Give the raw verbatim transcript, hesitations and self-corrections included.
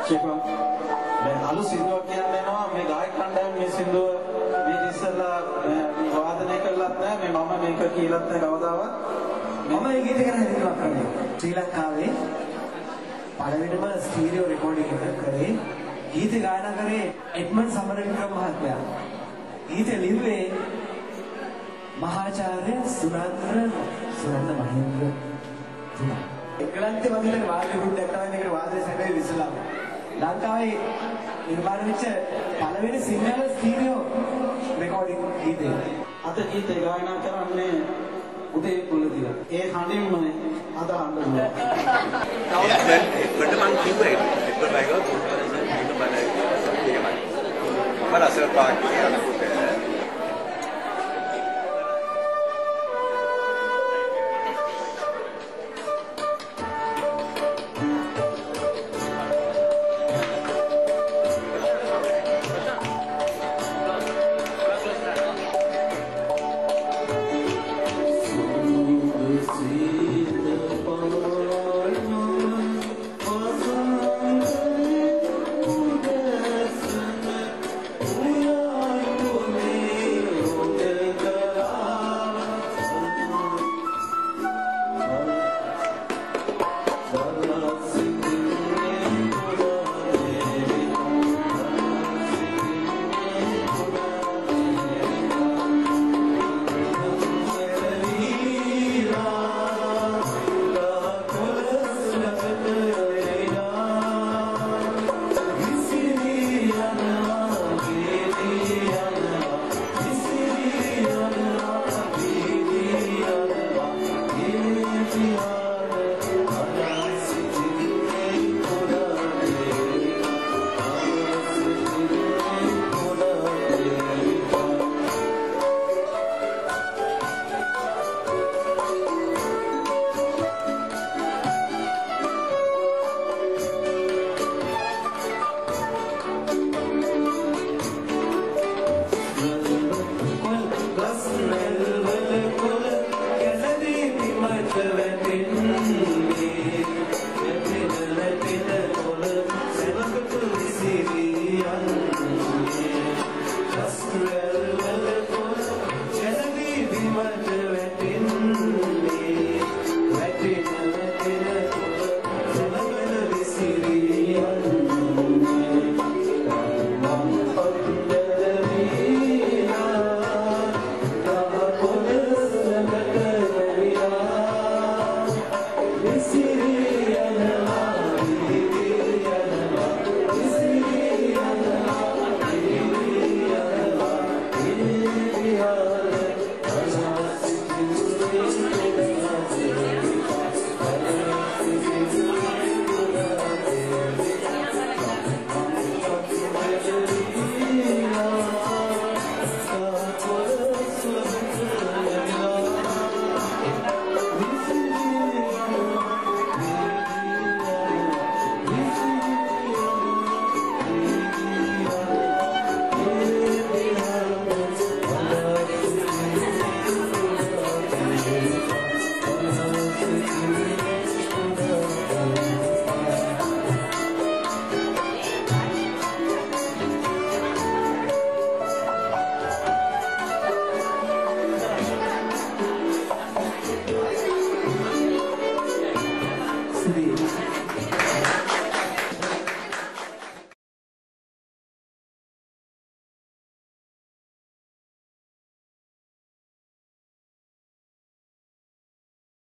චිකෝ මේ අලු සින්දුවක් කියන්නේ නෝ මේ ගායක කණ්ඩායම මේ සින්දුව මේ ඉස්සලා වාදනය කළත් නැහැ මේ මම මේක කියලාත් නැහැ කවදාවත් මම මේ ගීත ගැන හිතනවා කරන්නේ ශ්‍රී ලංකාවේ පළවෙනිම ස්ටීරියෝ රෙකෝඩින් එක කරේ ගීත ගායනා කරේ එඩ්මන්ඩ් සමරවික්‍රම මහත්මයා ගීත ලිව්වේ මහාචාර්ය සුනන්ද සුනන්ද මහින්ද්‍ර එක්කලන්තේ වගේ වාද්‍ය ගුඩක් තමයි මේකට වාද්‍ය සැපේ විසලා ලංකාවේ නිර්මාණය වෙච්ච පළවෙනි සිංහල ස්ටීරියෝ රෙකෝඩින් ගීතය අද ගීතය ගායනා කරන්නේ උදේ කුලදිල ඒ හඬින්ම අද හඬනවා ඒකට මං කිව්වේ ඒකට බයිගා පොඩ්ඩක් බලන්න බලන්න මම අසර් පාක්